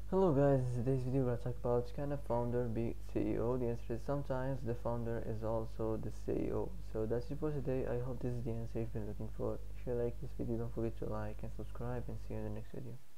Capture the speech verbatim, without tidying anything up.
Hello guys, in today's video we're gonna talk about can a founder be C E O? The answer is sometimes the founder is also the C E O. So that's it for today. I hope this is the answer you've been looking for. If you like this video, don't forget to like and subscribe, and see you in the next video.